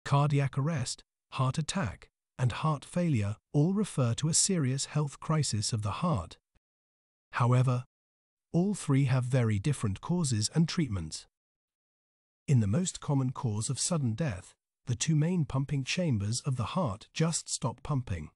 Cardiac arrest, heart attack, and heart failure all refer to a serious health crisis of the heart. However, all three have very different causes and treatments. In the most common cause of sudden death, the two main pumping chambers of the heart just stop pumping.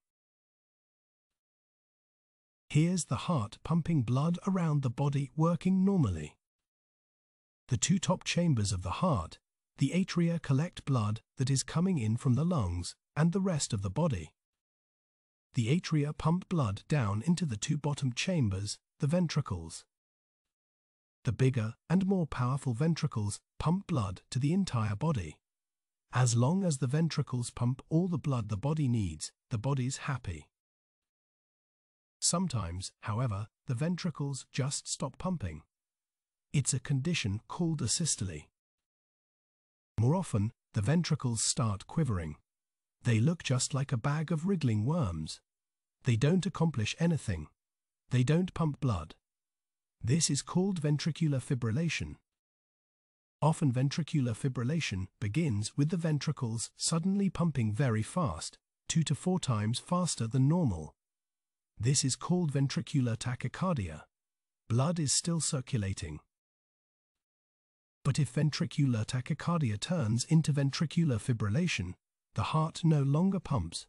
Here's the heart pumping blood around the body working normally. The two top chambers of the heart, the atria, collect blood that is coming in from the lungs and the rest of the body. The atria pump blood down into the two bottom chambers, the ventricles. The bigger and more powerful ventricles pump blood to the entire body. As long as the ventricles pump all the blood the body needs, the body's happy. Sometimes, however, the ventricles just stop pumping. It's a condition called asystole. More often, the ventricles start quivering. They look just like a bag of wriggling worms. They don't accomplish anything. They don't pump blood. This is called ventricular fibrillation. Often ventricular fibrillation begins with the ventricles suddenly pumping very fast, 2 to 4 times faster than normal. This is called ventricular tachycardia. Blood is still circulating. But if ventricular tachycardia turns into ventricular fibrillation, the heart no longer pumps.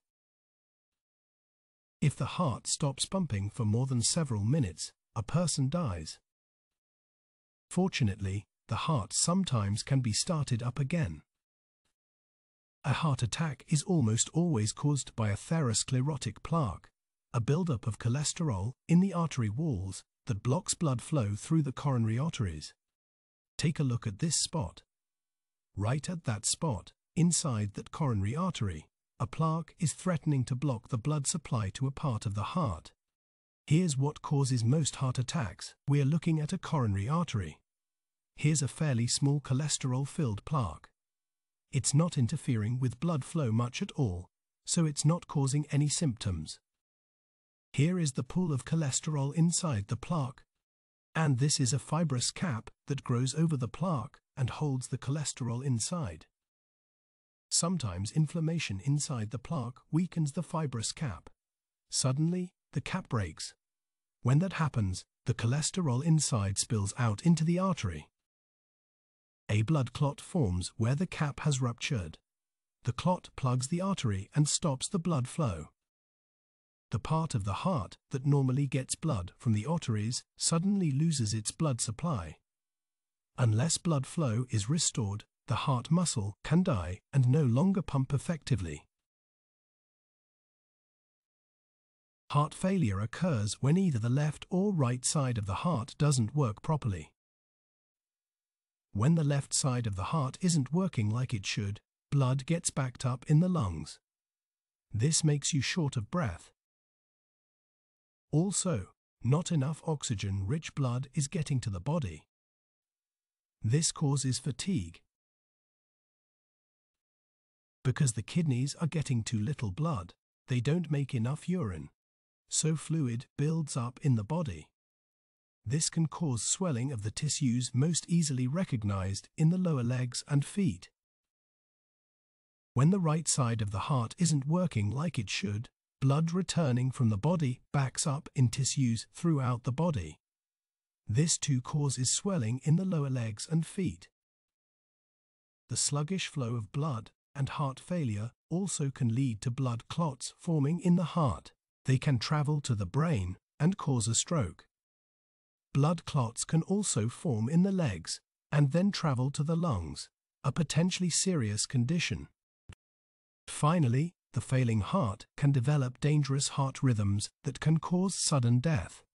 If the heart stops pumping for more than several minutes, a person dies. Fortunately, the heart sometimes can be started up again. A heart attack is almost always caused by atherosclerotic plaque, a buildup of cholesterol in the artery walls that blocks blood flow through the coronary arteries. Take a look at this spot. Right at that spot, inside that coronary artery, a plaque is threatening to block the blood supply to a part of the heart. Here's what causes most heart attacks. We're looking at a coronary artery. Here's a fairly small cholesterol-filled plaque. It's not interfering with blood flow much at all, so it's not causing any symptoms. Here is the pool of cholesterol inside the plaque. And this is a fibrous cap that grows over the plaque and holds the cholesterol inside. Sometimes inflammation inside the plaque weakens the fibrous cap. Suddenly, the cap breaks. When that happens, the cholesterol inside spills out into the artery. A blood clot forms where the cap has ruptured. The clot plugs the artery and stops the blood flow. The part of the heart that normally gets blood from the arteries suddenly loses its blood supply. Unless blood flow is restored, the heart muscle can die and no longer pump effectively. Heart failure occurs when either the left or right side of the heart doesn't work properly. When the left side of the heart isn't working like it should, blood gets backed up in the lungs. This makes you short of breath. Also, not enough oxygen-rich blood is getting to the body. This causes fatigue. Because the kidneys are getting too little blood, they don't make enough urine, so fluid builds up in the body. This can cause swelling of the tissues most easily recognized in the lower legs and feet. When the right side of the heart isn't working like it should, blood returning from the body backs up in tissues throughout the body. This too causes swelling in the lower legs and feet. The sluggish flow of blood and heart failure also can lead to blood clots forming in the heart. They can travel to the brain and cause a stroke. Blood clots can also form in the legs and then travel to the lungs, a potentially serious condition. Finally, the failing heart can develop dangerous heart rhythms that can cause sudden death.